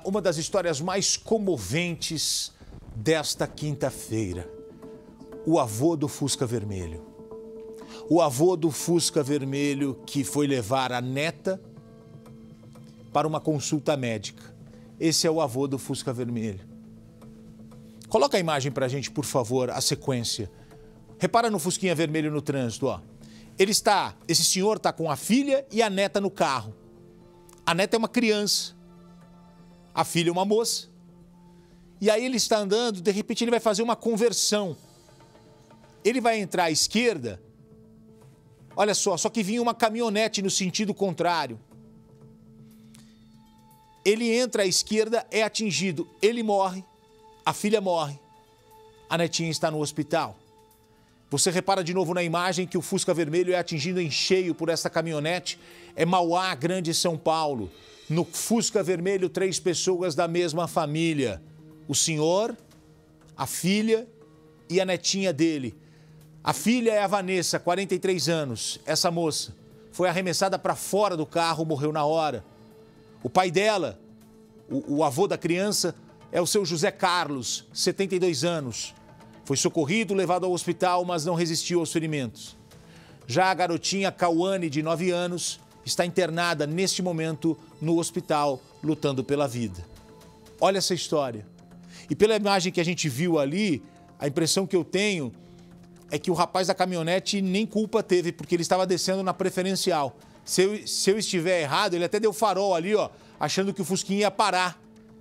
uma das histórias mais comoventes desta quinta-feira. O avô do Fusca Vermelho. O avô do Fusca Vermelho que foi levar a neta para uma consulta médica. Esse é o avô do Fusca Vermelho. Coloca a imagem pra gente, por favor, a sequência. Repara no Fusquinha Vermelho no trânsito, ó. Esse senhor está com a filha e a neta no carro. A neta é uma criança. A filha é uma moça. E aí ele está andando, de repente ele vai fazer uma conversão. Ele vai entrar à esquerda. Olha só que vinha uma caminhonete no sentido contrário. Ele entra à esquerda, é atingido. Ele morre, a filha morre. A netinha está no hospital. Você repara de novo na imagem que o Fusca Vermelho é atingido em cheio por essa caminhonete. É Mauá, Grande São Paulo. No Fusca Vermelho, 3 pessoas da mesma família. O senhor, a filha e a netinha dele. A filha é a Vanessa, 43 anos. Essa moça foi arremessada para fora do carro, morreu na hora. O pai dela, o avô da criança, é o seu José Carlos, 72 anos. Foi socorrido, levado ao hospital, mas não resistiu aos ferimentos. Já a garotinha Cauane, de 9 anos, está internada neste momento no hospital, lutando pela vida. Olha essa história. E pela imagem que a gente viu ali, a impressão que eu tenho é que o rapaz da caminhonete nem culpa teve, porque ele estava descendo na preferencial. Se eu estiver errado, ele até deu farol ali, ó, achando que o Fusquinha ia parar.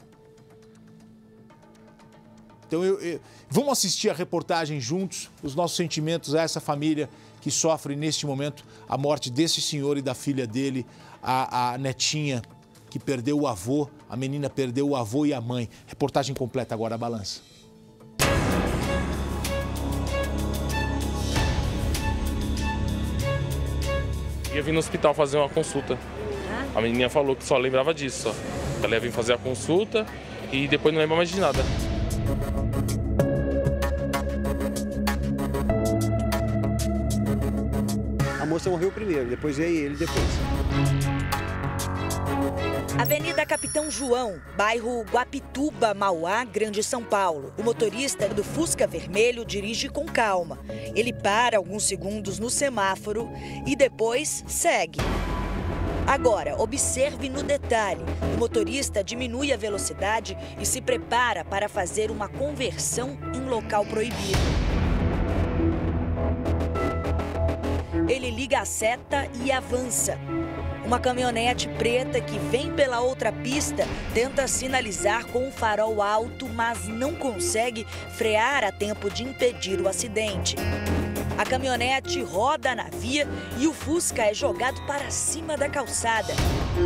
Então, vamos assistir a reportagem juntos, os nossos sentimentos a essa família que sofre neste momento a morte desse senhor e da filha dele, a netinha que perdeu o avô, a menina perdeu o avô e a mãe. Reportagem completa agora, Balança. Ia vir no hospital fazer uma consulta. A menininha falou que só lembrava disso, só. Ela ia vir fazer a consulta e depois não lembra mais de nada. A moça morreu primeiro, depois veio ele depois. Avenida Capitão João, bairro Guapituba, Mauá, Grande São Paulo. O motorista do Fusca Vermelho dirige com calma. Ele para alguns segundos no semáforo e depois segue. Agora, observe no detalhe. O motorista diminui a velocidade e se prepara para fazer uma conversão em local proibido. Ele liga a seta e avança. Uma caminhonete preta que vem pela outra pista tenta sinalizar com o farol alto, mas não consegue frear a tempo de impedir o acidente. A caminhonete roda na via e o Fusca é jogado para cima da calçada.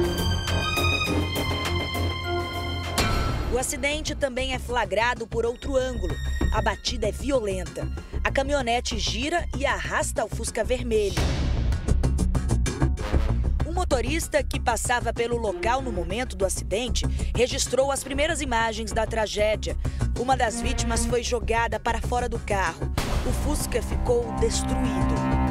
O acidente também é flagrado por outro ângulo. A batida é violenta. A caminhonete gira e arrasta o Fusca Vermelho. O motorista que passava pelo local no momento do acidente registrou as primeiras imagens da tragédia. Uma das vítimas foi jogada para fora do carro. O Fusca ficou destruído.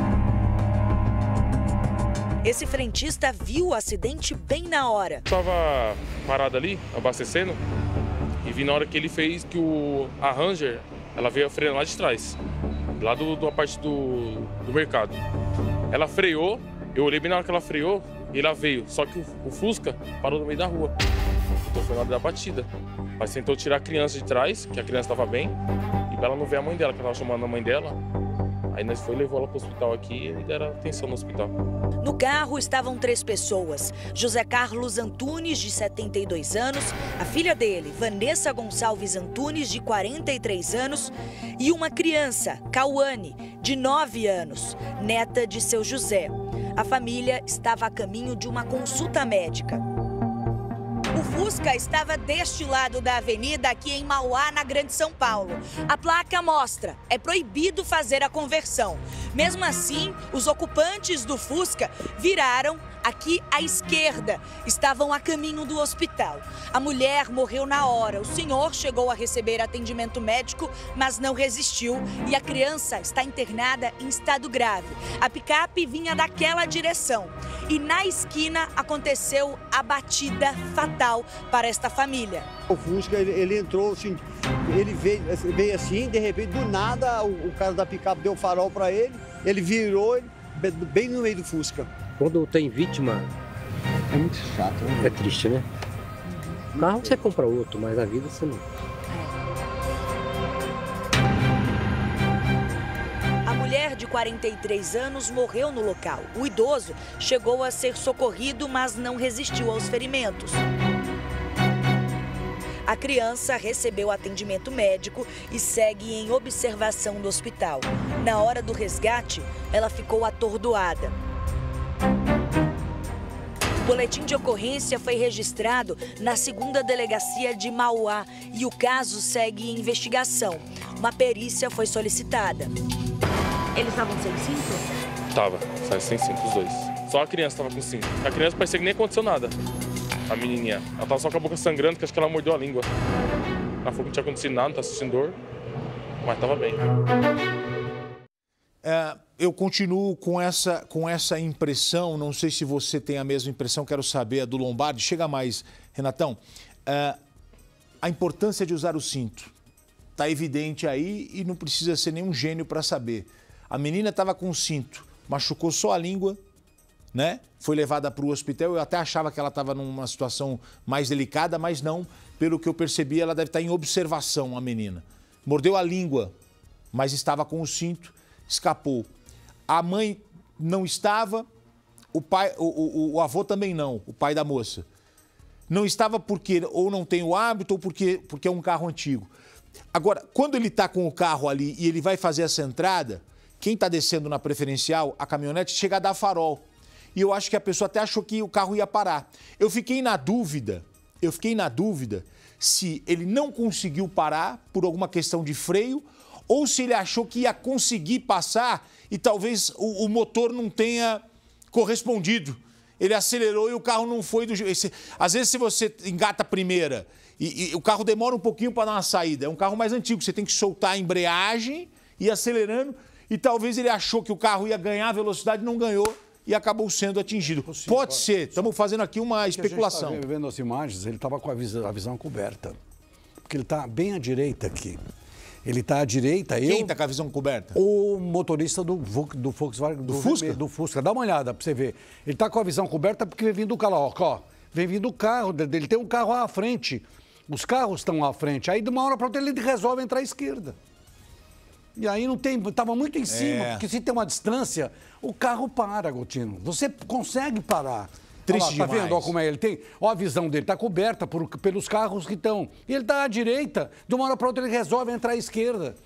Esse frentista viu o acidente bem na hora. Estava parado ali, abastecendo, e vi na hora que ele fez que a Ranger, ela veio freando lá de trás, lá da parte do mercado. Ela freou, eu olhei bem na hora que ela freou, e ela veio, só que o Fusca parou no meio da rua. Então foi na hora da batida. Mas tentou tirar a criança de trás, que a criança estava bem, e pra ela não ver a mãe dela, que ela estava chamando a mãe dela. Aí nós levou ela para o hospital aqui e deram atenção no hospital. No carro estavam 3 pessoas. José Carlos Antunes, de 72 anos, a filha dele, Vanessa Gonçalves Antunes, de 43 anos, e uma criança, Cauane, de 9 anos, neta de seu José. A família estava a caminho de uma consulta médica. O Fusca estava deste lado da avenida, aqui em Mauá, na Grande São Paulo. A placa mostra, é proibido fazer a conversão. Mesmo assim, os ocupantes do Fusca viraram, aqui à esquerda, estavam a caminho do hospital. A mulher morreu na hora. O senhor chegou a receber atendimento médico, mas não resistiu e a criança está internada em estado grave. A picape vinha daquela direção e na esquina aconteceu a batida fatal para esta família. O Fusca, ele entrou assim, ele veio assim, de repente, do nada, o cara da picape deu farol para ele, ele virou bem no meio do Fusca. Quando tem vítima, É muito chato, né? é triste, né? O carro você compra outro, mas a vida você não. A mulher de 43 anos morreu no local. O idoso chegou a ser socorrido, mas não resistiu aos ferimentos. A criança recebeu atendimento médico e segue em observação no hospital. Na hora do resgate, ela ficou atordoada. O boletim de ocorrência foi registrado na 2ª Delegacia de Mauá e o caso segue em investigação. Uma perícia foi solicitada. Eles estavam sem cinto? Tava, saiu sem cinto, os dois. Só a criança tava com cinto. A criança parecia que nem aconteceu nada. A menininha. Ela tava só com a boca sangrando, que acho que ela mordeu a língua. Ela falou que não tinha acontecido nada, não tá sentindo dor, mas tava bem. Eu continuo com essa impressão, não sei se você tem a mesma impressão, quero saber a do Lombardi. Chega mais, Renatão. A importância de usar o cinto. Está evidente aí e não precisa ser nenhum gênio para saber. A menina estava com o cinto, machucou só a língua, né? Foi levada para o hospital. Eu até achava que ela estava numa situação mais delicada, mas não. Pelo que eu percebi, ela deve estar em observação, a menina. Mordeu a língua, mas estava com o cinto, escapou. A mãe não estava, o pai, o avô também não, o pai da moça. Não estava porque ou não tem o hábito ou porque é um carro antigo. Agora, quando ele está com o carro ali e ele vai fazer essa entrada, quem está descendo na preferencial, a caminhonete, chega a dar farol. E eu acho que a pessoa até achou que o carro ia parar. Eu fiquei na dúvida se ele não conseguiu parar por alguma questão de freio ou se ele achou que ia conseguir passar e talvez o motor não tenha correspondido. Ele acelerou e o carro não foi do jeito. Às vezes, se você engata a primeira e o carro demora um pouquinho para dar uma saída, é um carro mais antigo, você tem que soltar a embreagem e ir acelerando, e talvez ele achou que o carro ia ganhar velocidade, não ganhou e acabou sendo atingido. Pode ser, estamos fazendo aqui uma especulação. A gente tá vendo as imagens, ele estava com a visão coberta, porque ele está bem à direita aqui. Ele está à direita. Quem está com a visão coberta? O motorista do Volkswagen, do Fusca? Do Fusca. Dá uma olhada para você ver. Ele está com a visão coberta porque vem vindo o carro, ó. Vem vindo o carro dele, tem um carro à frente. Os carros estão à frente. Aí, de uma hora para outra, ele resolve entrar à esquerda. E aí não tem, estava muito em cima, porque se tem uma distância, o carro para, Gotino. Você consegue parar. Triste demais. Tá vendo ó, como é? Ele tem, ó, a visão dele está coberta pelos carros que estão. E ele está à direita, de uma hora para outra ele resolve entrar à esquerda.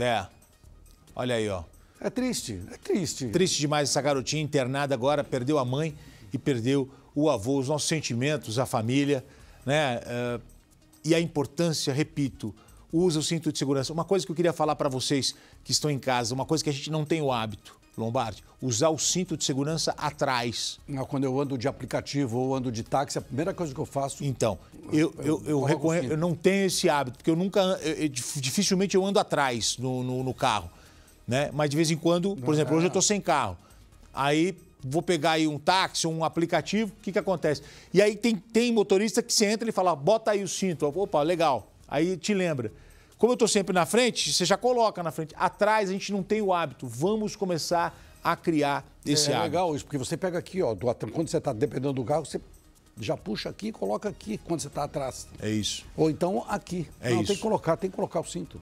Olha aí, ó. É triste, é triste. Triste demais essa garotinha internada agora, perdeu a mãe e perdeu o avô. Os nossos sentimentos, a família, né? E a importância, repito, usa o cinto de segurança. Uma coisa que eu queria falar para vocês que estão em casa, uma coisa que a gente não tem o hábito, Lombardi, usar o cinto de segurança atrás. Quando eu ando de aplicativo ou ando de táxi, a primeira coisa que eu faço... Então, eu reconheço, eu não tenho esse hábito, porque eu nunca, dificilmente eu ando atrás no carro, né? Mas de vez em quando, por exemplo, hoje eu estou sem carro, aí vou pegar aí um táxi ou um aplicativo, o que acontece? E aí tem motorista que você entra e fala, bota aí o cinto, opa, legal, aí te lembra. Como eu estou sempre na frente, você já coloca na frente. Atrás a gente não tem o hábito. Vamos começar a criar esse hábito. É legal isso, porque você pega aqui, ó, quando você está dependendo do carro, você já puxa aqui e coloca aqui quando você está atrás. É isso. Ou então aqui. Isso. Tem que colocar o cinto.